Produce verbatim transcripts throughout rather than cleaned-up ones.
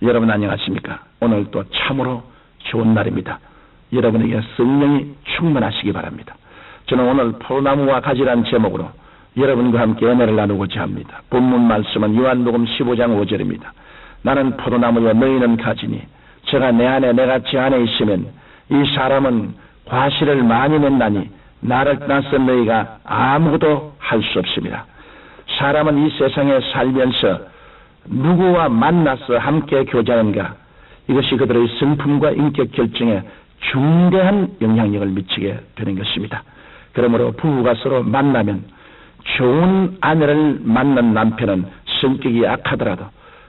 여러분 안녕하십니까? 오늘 또 참으로 좋은 날입니다. 여러분에게 성령이 충만하시기 바랍니다. 저는 오늘 포도나무와 가지란 제목으로 여러분과 함께 은혜를 나누고자 합니다. 본문 말씀은 요한복음 십오 장 오 절입니다. 나는 포도나무여 너희는 가지니 제가 내 안에 내가 제 안에 있으면 이 사람은 과실을 많이 낸다니 나를 떠나서 너희가 아무것도 할 수 없습니다. 사람은 이 세상에 살면서 누구와 만나서 함께 교제하는가, 이것이 그들의 성품과 인격 결정에 중대한 영향력을 미치게 되는 것입니다. 그러므로 부부가 서로 만나면 좋은 아내를 만난 남편은 성격이 약하더라도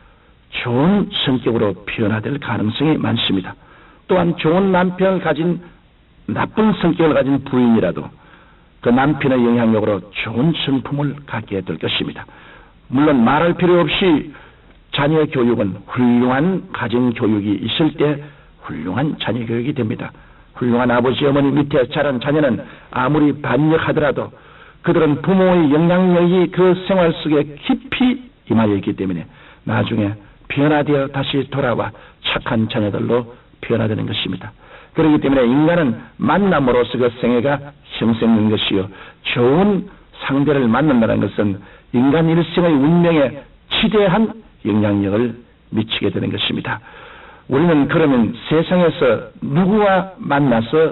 좋은 성격으로 변화될 가능성이 많습니다. 또한 좋은 남편을 가진 나쁜 성격을 가진 부인이라도 그 남편의 영향력으로 좋은 성품을 갖게 될 것입니다. 물론 말할 필요 없이 자녀 교육은 훌륭한 가정 교육이 있을 때 훌륭한 자녀 교육이 됩니다. 훌륭한 아버지 어머니 밑에 자란 자녀는 아무리 반역하더라도 그들은 부모의 영향력이 그 생활 속에 깊이 임하여 있기 때문에 나중에 변화되어 다시 돌아와 착한 자녀들로 변화되는 것입니다. 그렇기 때문에 인간은 만남으로서 그 생애가 형성된 것이요, 좋은 상대를 만난다는 것은 인간 일생의 운명에 지대한 영향력을 미치게 되는 것입니다. 우리는 그러면 세상에서 누구와 만나서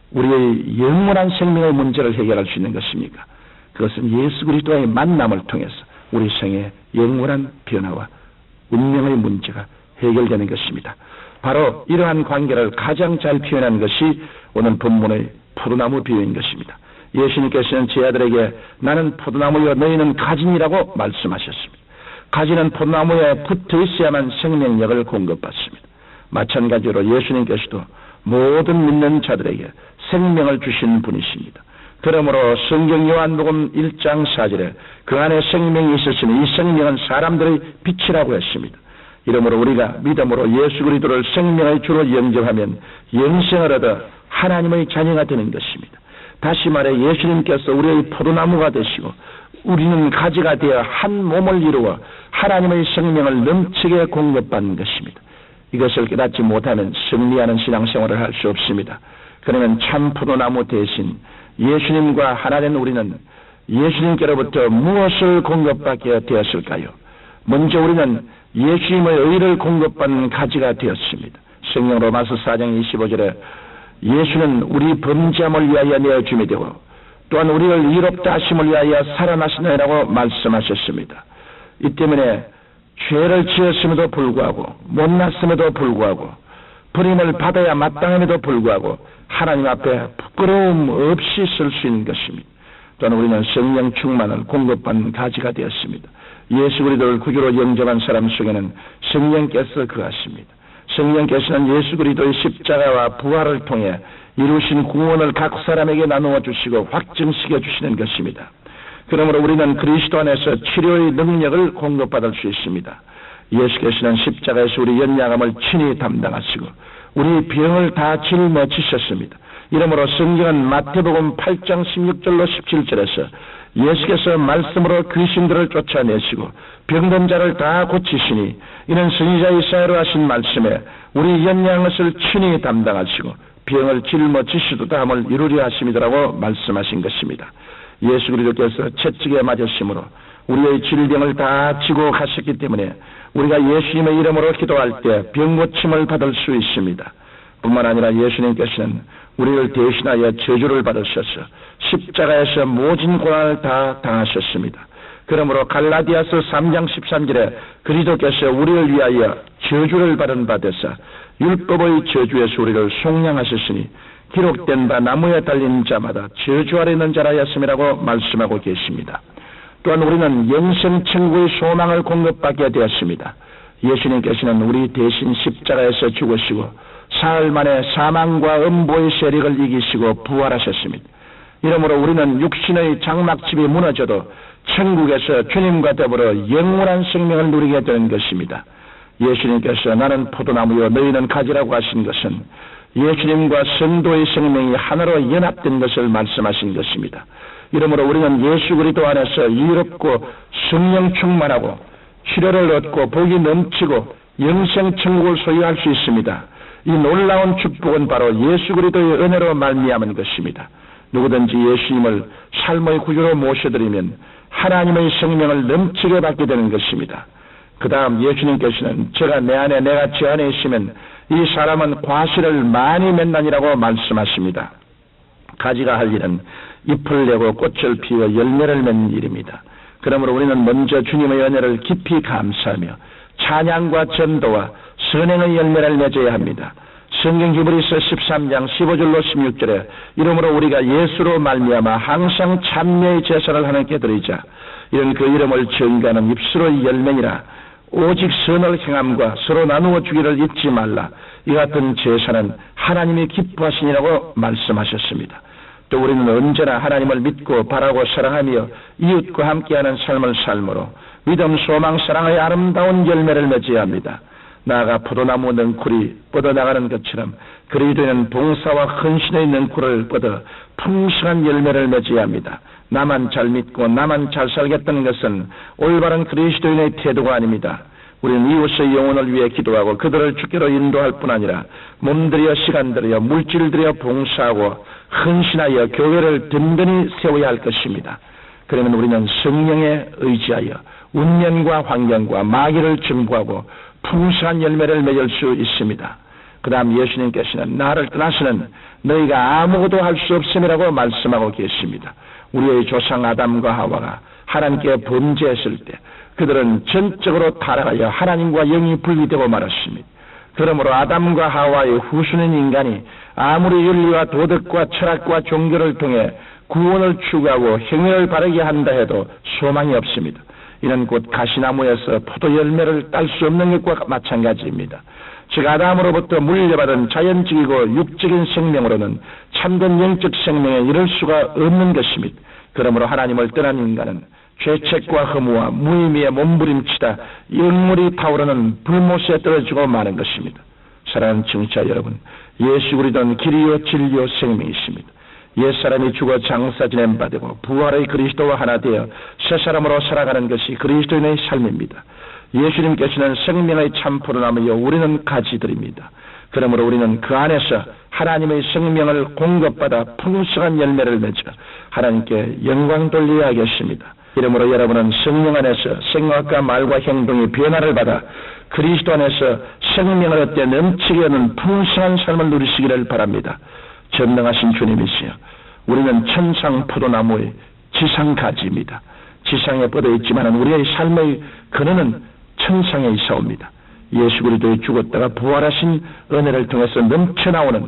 우리의 영원한 생명의 문제를 해결할 수 있는 것입니까? 그것은 예수 그리스도와의 만남을 통해서 우리 생의 영원한 변화와 운명의 문제가 해결되는 것입니다. 바로 이러한 관계를 가장 잘 표현한 것이 오늘 본문의 포도나무 비유인 것입니다. 예수님께서는 제 아들에게 나는 포도나무여 너희는 가지니라고 말씀하셨습니다. 가지는 포도나무에 붙어 있어야만 생명력을 공급받습니다. 마찬가지로 예수님께서도 모든 믿는 자들에게 생명을 주신 분이십니다. 그러므로 성경 요한복음 일 장 사 절에 그 안에 생명이 있었으니 이 생명은 사람들의 빛이라고 했습니다. 이러므로 우리가 믿음으로 예수 그리스도를 생명의 주로 영접하면 영생을 얻어 하나님의 자녀가 되는 것입니다. 다시 말해 예수님께서 우리의 포도나무가 되시고 우리는 가지가 되어 한 몸을 이루어 하나님의 생명을 넘치게 공급받는 것입니다. 이것을 깨닫지 못하면 승리하는 신앙생활을 할 수 없습니다. 그러면 참 포도나무 대신 예수님과 하나 된 우리는 예수님께로부터 무엇을 공급받게 되었을까요? 먼저 우리는 예수님의 의를 공급받는 가지가 되었습니다. 성경 로마서 사 장 이십오 절에 예수는 우리 범죄함을 위하여 내어줌이 되고 또한 우리를 의롭다 하심을 위하여 살아나시느라고 말씀하셨습니다. 이 때문에 죄를 지었음에도 불구하고 못났음에도 불구하고 버림을 받아야 마땅함에도 불구하고 하나님 앞에 부끄러움 없이 쓸 수 있는 것입니다. 또한 우리는 성령 충만을 공급받는 가지가 되었습니다. 예수 그리스도를 구주로 영접한 사람 속에는 성령께서 거하십니다. 성령께서는 예수 그리스도의 십자가와 부활을 통해 이루신 구원을 각 사람에게 나누어 주시고 확증시켜 주시는 것입니다. 그러므로 우리는 그리스도 안에서 치료의 능력을 공급받을 수 있습니다. 예수께서는 십자가에서 우리 연약함을 친히 담당하시고 우리 병을 다 짊어지셨습니다. 이러므로 성경은 마태복음 팔 장 십육 절로 십칠 절에서 예수께서 말씀으로 귀신들을 쫓아내시고 병든 자를 다 고치시니 이는 선지자 이사야로 하신 말씀에 우리 연약한 것을 친히 담당하시고 병을 짊어지시도다 함을 이루려 하심이더라고 말씀하신 것입니다. 예수 그리스도께서 채찍에 맞으심으로 우리의 질병을 다 지고 가셨기 때문에 우리가 예수님의 이름으로 기도할 때 병고침을 받을 수 있습니다. 뿐만 아니라 예수님께서는 우리를 대신하여 저주를 받으셔서 십자가에서 모진 고난을 다 당하셨습니다. 그러므로 갈라디아서 삼 장 십삼 절에 그리스도께서 우리를 위하여 저주를 받은 바 되사 율법의 저주에서 우리를 속량하셨으니 기록된 바 나무에 달린 자마다 저주 아래 있는 자라였음이라고 말씀하고 계십니다. 또한 우리는 영생 천국의 소망을 공급받게 되었습니다. 예수님께서는 우리 대신 십자가에서 죽으시고 사흘 만에 사망과 음보의 세력을 이기시고 부활하셨습니다. 이러므로 우리는 육신의 장막집이 무너져도 천국에서 주님과 더불어 영원한 생명을 누리게 되는 것입니다. 예수님께서 나는 포도나무요 너희는 가지라고 하신 것은 예수님과 성도의 생명이 하나로 연합된 것을 말씀하신 것입니다. 이러므로 우리는 예수 그리스도 안에서 이롭고 성령 충만하고 치료를 얻고 복이 넘치고 영생 천국을 소유할 수 있습니다. 이 놀라운 축복은 바로 예수 그리스도의 은혜로 말미암은 것입니다. 누구든지 예수님을 삶의 구주로 모셔드리면 하나님의 생명을 넘치게 받게 되는 것입니다. 그 다음 예수님께서는 제가 내 안에 내가 제 안에 있으면 이 사람은 과실을 많이 맺나니라고 말씀하십니다. 가지가 할 일은 잎을 내고 꽃을 피워 열매를 맺는 일입니다. 그러므로 우리는 먼저 주님의 은혜를 깊이 감사하며 찬양과 전도와 선행의 열매를 맺어야 합니다. 성경 히브리서 십삼 장 십오 절로 십육 절에 이러므로 우리가 예수로 말미암아 항상 참여의 제사를 하나님께 드리자. 이런 그 이름을 증거하는 입술의 열매니라. 오직 선을 행함과 서로 나누어 주기를 잊지 말라. 이 같은 제사는 하나님이 기뻐하시니라고 말씀하셨습니다. 또 우리는 언제나 하나님을 믿고 바라고 사랑하며 이웃과 함께하는 삶을 삶으로 믿음, 소망, 사랑의 아름다운 열매를 맺어야 합니다. 나아가 포도나무 능쿨이 뻗어나가는 것처럼 그리스도인은 봉사와 헌신의 능쿨을 뻗어 풍성한 열매를 맺어야 합니다. 나만 잘 믿고 나만 잘 살겠다는 것은 올바른 그리스도인의 태도가 아닙니다. 우리는 이웃의 영혼을 위해 기도하고 그들을 주께로 인도할 뿐 아니라 몸들여 시간 들여 물질 들여 봉사하고 헌신하여 교회를 든든히 세워야 할 것입니다. 그러면 우리는 성령에 의지하여 운명과 환경과 마귀를 증부하고 풍성한 열매를 맺을 수 있습니다. 그 다음 예수님께서는 나를 떠나서는 너희가 아무것도 할 수 없음이라고 말씀하고 계십니다. 우리의 조상 아담과 하와가 하나님께 범죄했을 때 그들은 전적으로 타락하여 하나님과 영이 분리되고 말았습니다. 그러므로 아담과 하와의 후손인 인간이 아무리 윤리와 도덕과 철학과 종교를 통해 구원을 추구하고 행위를 바르게 한다 해도 소망이 없습니다. 이는 곧 가시나무에서 포도 열매를 딸 수 없는 것과 마찬가지입니다. 즉 아담으로부터 물려받은 자연적이고 육적인 생명으로는 참된 영적 생명에 이를 수가 없는 것입니다. 그러므로 하나님을 떠난 인간은 죄책과 허무와 무의미에 몸부림치다 영물이 타오르는 불못에 떨어지고 마는 것입니다. 사랑하는 청취자 여러분, 예수 그리스도는 길이요 진리요 생명이십니다. 옛사람이 죽어 장사 지낸 바 되고 부활의 그리스도와 하나 되어 새 사람으로 살아가는 것이 그리스도인의 삶입니다. 예수님께서는 생명의 참포도나무요 우리는 가지들입니다. 그러므로 우리는 그 안에서 하나님의 생명을 공급받아 풍성한 열매를 맺어 하나님께 영광 돌려야겠습니다. 이러므로 여러분은 성령 안에서 생각과 말과 행동의 변화를 받아 그리스도 안에서 생명을 얻게 넘치게 하는 풍성한 삶을 누리시기를 바랍니다. 전능하신 주님이시여, 우리는 천상 포도나무의 지상 가지입니다. 지상에 뻗어 있지만 우리의 삶의 근원은 천상에 있사옵니다. 예수 그리스도의 죽었다가 부활하신 은혜를 통해서 넘쳐나오는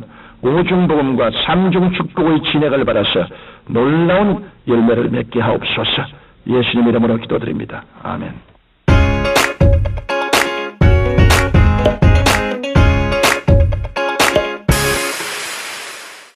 오중복음과 삼중 축복의 진액을 받아서 놀라운 열매를 맺게 하옵소서. 예수님 이름으로 기도드립니다. 아멘.